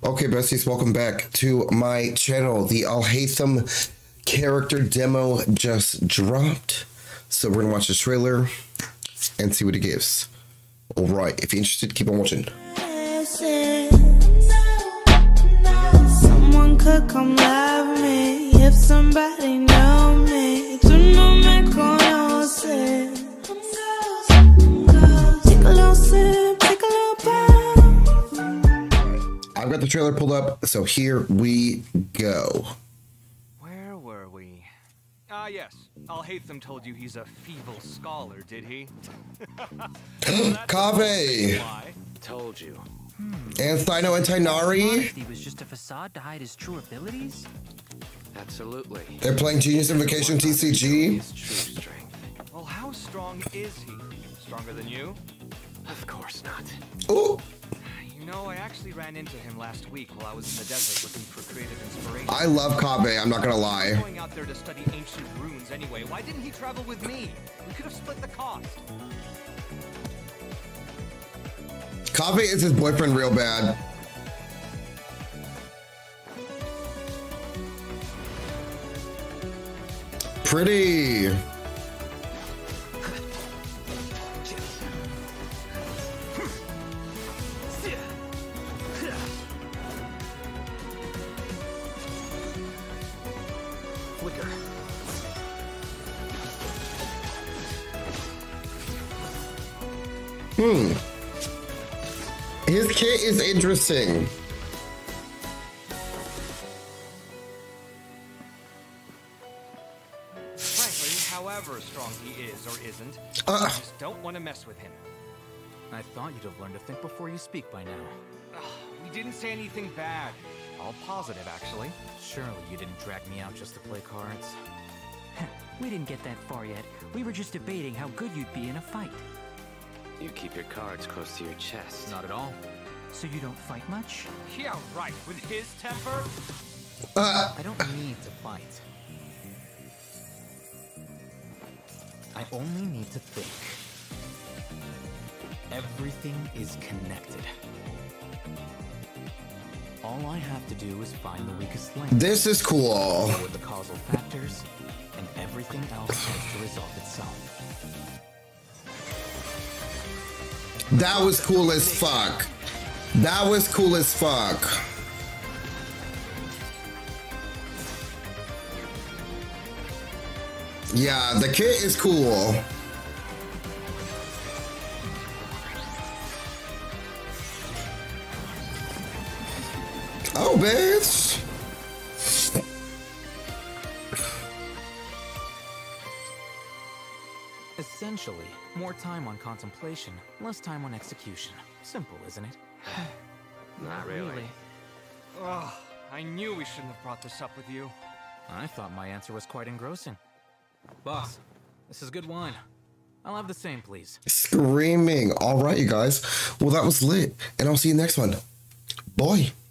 Okay, besties, welcome back to my channel. The Alhaitham character demo just dropped. So we're gonna watch the trailer and see what it gives. Alright, if you're interested, keep on watching. Someone could come love me if somebody know me. Tú no me conoces. Take a little sip, take a little bite. I've got the trailer pulled up, so here we go. Where were we? Yes. Alhaitham told you he's a feeble scholar, did he? Kaveh! Told you. Anthino and Tighnari? He was just a facade to hide his true abilities? Absolutely. They're playing Genius Invocation TCG? His true strength. Well, how strong is he? Stronger than you? Of course not. Ooh! You know, I actually ran into him last week while I was in the desert looking for creative inspiration. I love Kaveh, I'm not gonna lie. Going out there to study ancient runes anyway. Why didn't he travel with me? We could have split the cost. Kaveh is his boyfriend real bad. Pretty. Flicker. His kit is interesting. Frankly, however strong he is or isn't, I just don't want to mess with him. I thought you'd have learned to think before you speak by now. We didn't say anything bad. All positive, actually. Surely you didn't drag me out just to play cards. We didn't get that far yet. We were just debating how good you'd be in a fight. You keep your cards close to your chest. Not at all. So you don't fight much? Yeah, right. With his temper? I don't need to fight. I only need to think. Everything is connected. All I have to do is find the weakest link. This is cool. With the causal factors, and everything else has to resolve itself. That was cool as fuck. That was cool as fuck. Yeah, the kit is cool. Oh, bitch. Essentially, more time on contemplation, less time on execution. Simple, isn't it? Not really. Ugh, I knew we shouldn't have brought this up with you. I thought my answer was quite engrossing. Boss, this is good wine. I'll have the same, please. Screaming. All right, you guys. Well, that was lit. And I'll see you next one. Bye.